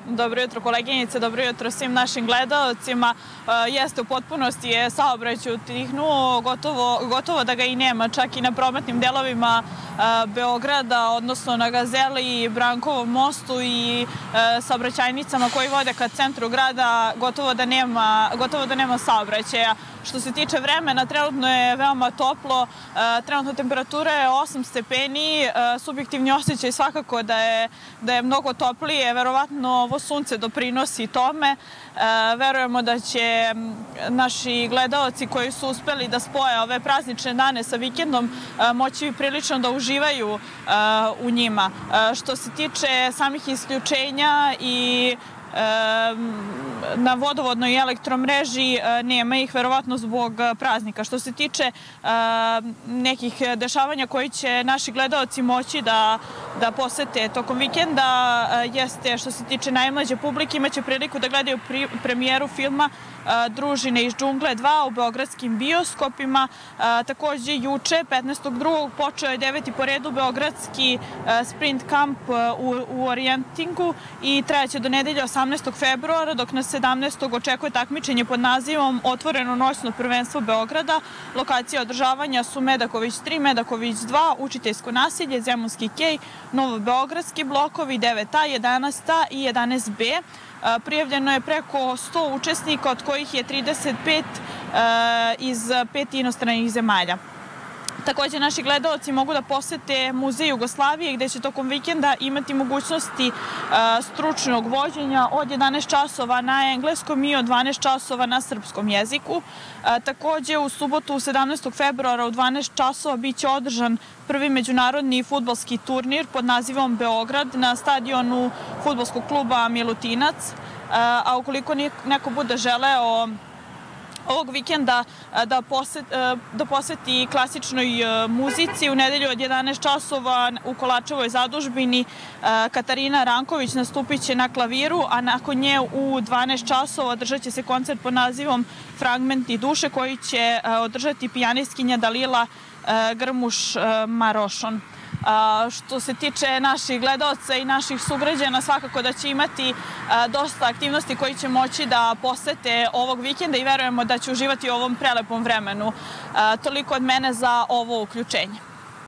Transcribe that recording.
Dobro jutro koleginice, dobro jutro svim našim gledalcima. Jeste, u potpunosti je saobraćaj utihnuo, gotovo da ga i nema, čak i na prometnim delovima Beograda, odnosno na Gazeli, Brankovom mostu i saobraćajnicama koji vode ka centru grada, gotovo da nema saobraćaja. Što se tiče vremena, trenutno je veoma toplo, trenutno temperatura je 8 stepeni, subjektivni osjećaj svakako da je mnogo toplije, verovatno ovo sunce doprinosi tome. Verujemo da će naši gledaoci koji su uspeli da spoje ove praznične dane sa vikendom moći prilično da uživaju u njima. Što se tiče samih isključenja i na vodovodnoj i elektromreži nema ih, verovatno zbog praznika. Što se tiče nekih dešavanja koji će naši gledaoci moći da posete tokom vikenda, jeste što se tiče najmlađe publike, imaće priliku da gledaju premijeru filma Družine iz džungle 2 u beogradskim bioskopima. Takođe, juče, 15.2. počeo je 9. po redu beogradski sprint kamp u orijentingu i trajaće do nedelje 18. februara, dok na 17. očekuje takmičenje pod nazivom Otvoreno noćno prvenstvo Beograda. Lokacije održavanja su Medaković 3, Medaković 2, Učiteljsko naselje, Zemunski kej, Novobeogradski blokovi 9A, 11A i 11B. Prijavljeno je preko 100 učesnika, od kojih je 35 iz 5 inostranih zemalja. Takođe, naši gledaoci mogu da posete Muzej Jugoslavije, gde će tokom vikenda imati mogućnosti stručnog vođenja od 11 časova na engleskom i od 12 časova na srpskom jeziku. Takođe, u subotu 17. februara u 12 časova biće održan prvi međunarodni fudbalski turnir pod nazivom Beograd na stadionu fudbalskog kluba Milutinac. A ukoliko neko bude želeo ovog vikenda da posveti klasičnoj muzici, u nedelju od 11 časova u Kolačevoj zadužbini Katarina Ranković nastupit će na klaviru, a nakon nje u 12 časova održat će se koncert pod nazivom Fragmenti duše koji će održati pijanistkinja Dalila Grmuš-Marošon. Što se tiče naših gledaoca i naših sugrađana, svakako da će imati dosta aktivnosti koji će moći da posete ovog vikenda i verujemo da će uživati u ovom prelepom vremenu. Toliko od mene za ovo uključenje.